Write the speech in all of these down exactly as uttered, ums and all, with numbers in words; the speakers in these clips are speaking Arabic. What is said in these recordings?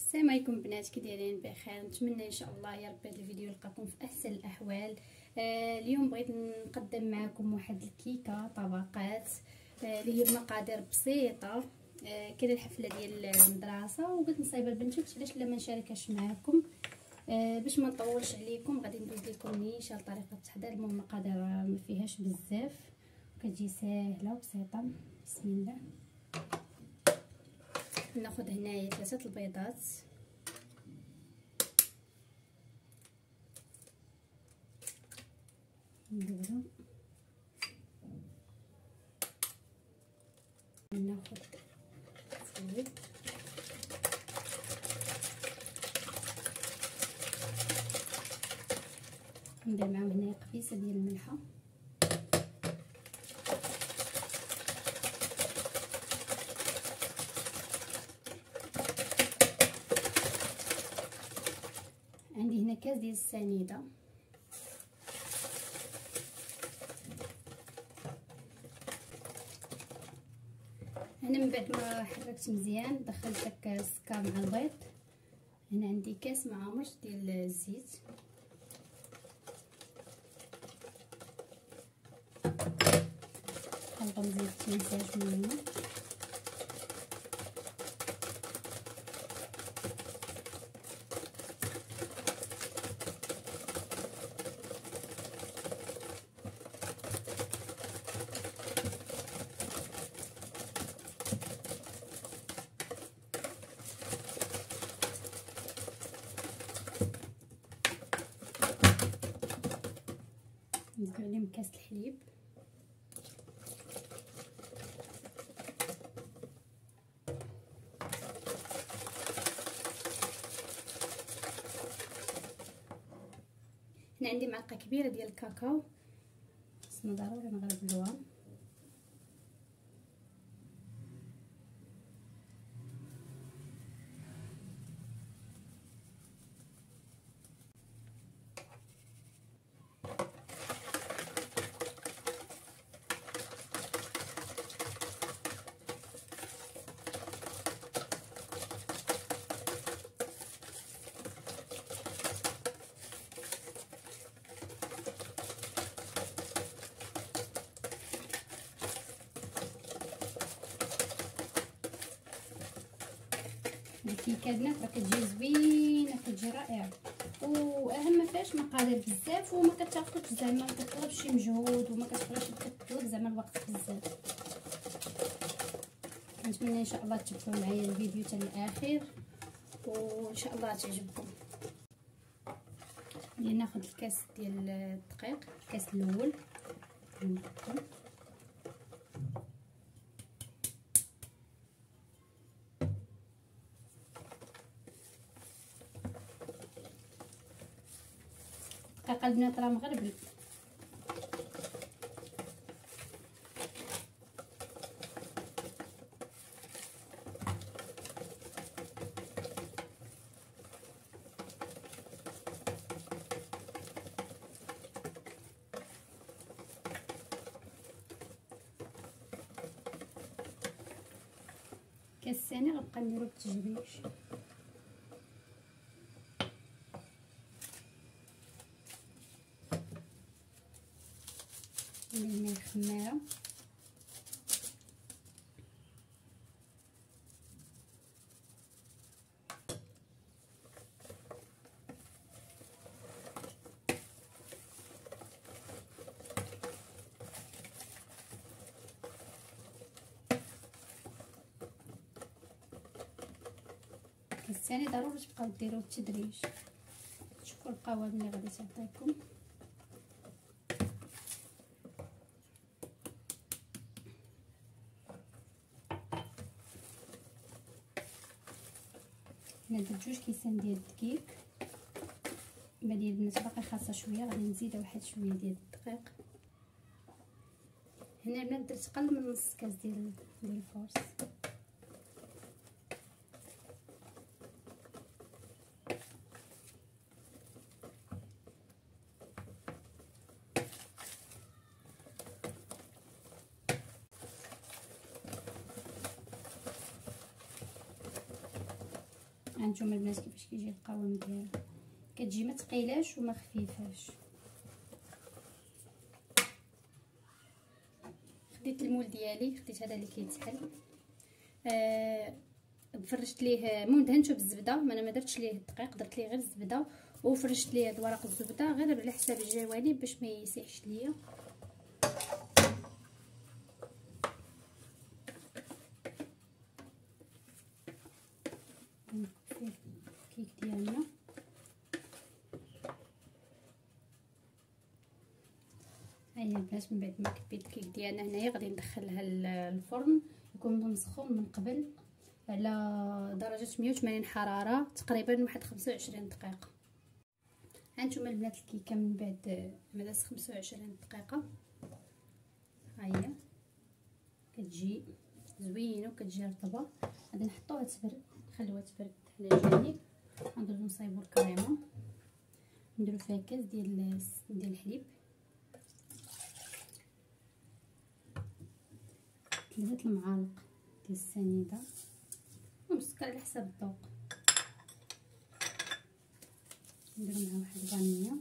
السلام عليكم بنات، كي دايرين؟ بخير. نتمنى ان شاء الله يا رب هذا الفيديو يلقاكم في احسن الاحوال. آه اليوم بغيت نقدم معكم واحد الكيكه طبقات آه اللي هي بمقادير بسيطه. آه كاين الحفله ديال المدرسه وقلت نصايبها لبنتي، قلت علاش لا ما نشاركهاش معكم. آه باش ما نطولش عليكم غادي ندوز لكم نيشان طريقه التحضير. المهم المقادير ما فيهاش بزاف، كتجي ساهله وبسيطه. بسم الله. ناخذ هنايا ثلاثه البيضات، نديرو ناخذ الزيت، ندير معاهم هنايا قفيصه ديال الملحه، عندي هنا كاس ديال السنيده، هنا من بعد ما حركت مزيان دخلت داك السكر مع البيض. هنا عندي كاس مع مرش ديال الزيت، خلطه مزيان تنساش من هنا. نزيدو عليهم كاس الحليب، هنا عندي معلقه كبيره ديال الكاكاو، خصنا ضروري نغربلوها. الكيكه البنات راه كتجي زوينه، كتجي رائعه، واهم ما فيهاش مقادير بزاف، وما كتاخذش زعما ما كتطلبش شي مجهود، وما كتبقاش كتطلب زعما الوقت بزاف. نتمنى ان شاء الله تتبعوا معايا الفيديو حتى الاخر وان شاء الله تعجبكم. اللي ناخذ الكاس ديال الدقيق، الكاس الاول نحطو، الدقيق البنات راه مغربل. كاس ثاني غنبقى نديرو بالتجريش. هنا الخماره، الثاني ضروري تبقاو ديروه بالتدريج. شوفوا القوام اللي غادي تعطيكم. هنا درت جوج كيسان ديال الدقيق، ديال البنات باقي خاصه شويه، غادي نزيد واحد شويه ديال الدقيق. هنا البنات درت قل من نص كاس ديال ديال الفورس. هانتوما البنات كيفاش كيجي القوام ديالها، كتجي ما ثقيلاش وما خفيفاش. خديت المول ديالي، خديت هذا اللي كيتحل، آه فرشت ليه، المهم دهنته بالزبده، ما انا ما درتش ليه الدقيق، درت ليه غير الزبده، وفرشت ليه هاد ورق الزبده غير على حساب الجوانب باش ما يسيحش ليا. الكيك ديالنا هيا البنات. من بعد ما كبيت الكيك ديالنا هنايا غادي ندخلها للفرن، يكون مسخون من قبل على درجه مية وثمانين حراره تقريبا واحد خمسة وعشرين دقيقه. هانتوما البنات الكيكه من بعد ما دازت خمسة وعشرين دقيقه، هيا كتجي زوينه وكتجي رطبه. غادي نحطوها تبرد، نخليوها تبرد على الجانب. غنديرو نصايبو الكريمه، نديرو فيها كاس ديال ديال الحليب، ثلاثه المعالق ديال السنيده والسكر على حسب الذوق. نديرو معها واحد فانيليا.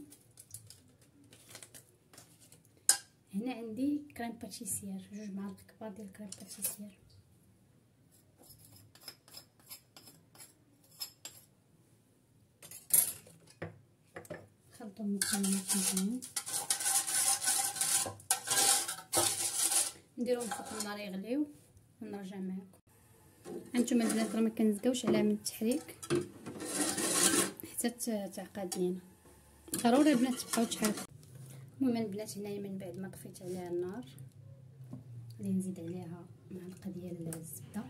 هنا عندي كريم باتيسير، جوج معالق كبار ديال كريم باتيسير. نخلطو المكونات مزيان، نديروهم فوق النار يغليو ونرجع معكم. هانتوما البنات راه ما كنزكاوش عليها من التحريك حتى تعقد لينا، ضروري البنات تبقاو تحركوا. المهم البنات هنايا من بعد ما طفيت عليها النار غادي نزيد عليها معلقه ديال الزبده،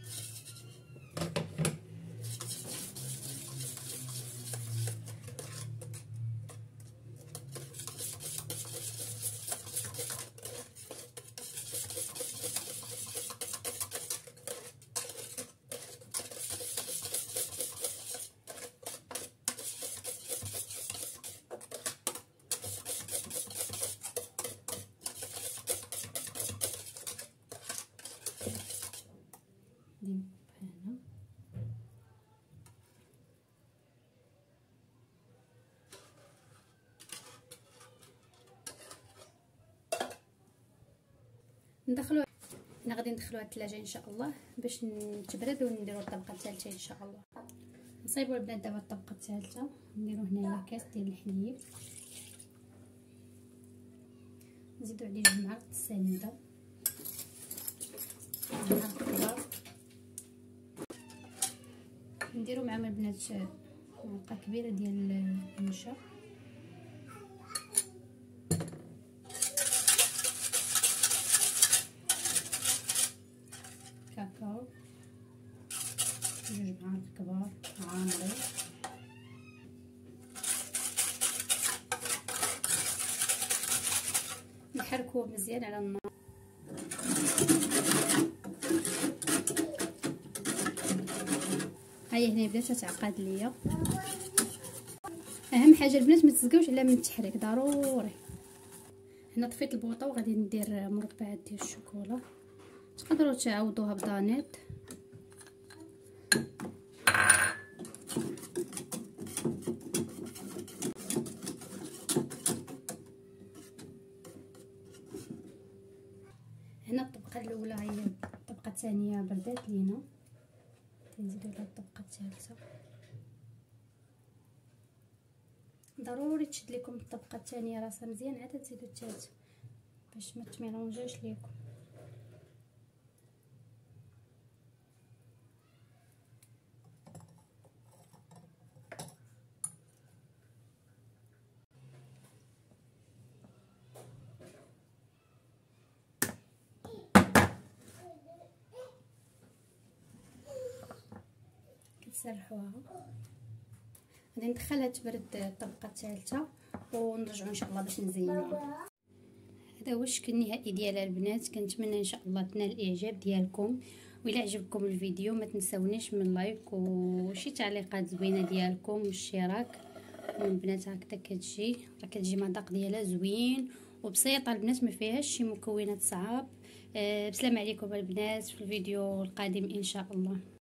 هنا ندخلوها. هنا غادي ندخلوها الثلاجه ان شاء الله باش تبرد ونديرو الطبقه الثالثه ان شاء الله. نصايبوا البنات دابا الطبقه الثالثه، نديرو هنايا كاس ديال الحليب، نزيدو عليه جوج معالق السنيده، معلقه كبار، نديرو معاهم البنات معلقه كبيره ديال النشا، كاكاو جوج معالق كبار عامرين، نحركوه مزيان على النار. هيا هنا بدات تعقد ليا. اهم حاجه البنات ما تزقوش عليها من التحريك ضروري. هنا طفيت البوطه وغادي ندير مربعات ديال الشوكولا، تقدروا تعوضوها بدانيت. هنا الطبقه الاولى هي الطبقه الثانيه بردات لينا، نزيدو على الطبقه الثالثه. ضروري تشد لكم الطبقه الثانيه راسها مزيان عاد تزيدوا الثالثه باش ما تميلونجاش ليكم. كتسرحوها، غادي ندخلها تبرد الطبقه الثالثه ونرجعوا ان شاء الله باش نزينوها. هذا هو الشكل النهائي ديالها البنات. كنتمنى ان شاء الله تنال الاعجاب ديالكم، وإلا عجبكم الفيديو ما تنساونيش من لايك وشي تعليقات زوينه ديالكم والاشتراك. البنات هكذا كتجي، راه كتجي مذاق ديالها زوين وبسيطه البنات، ما فيهاش شي مكونات صعاب. أه بسلام عليكم البنات، في الفيديو القادم ان شاء الله.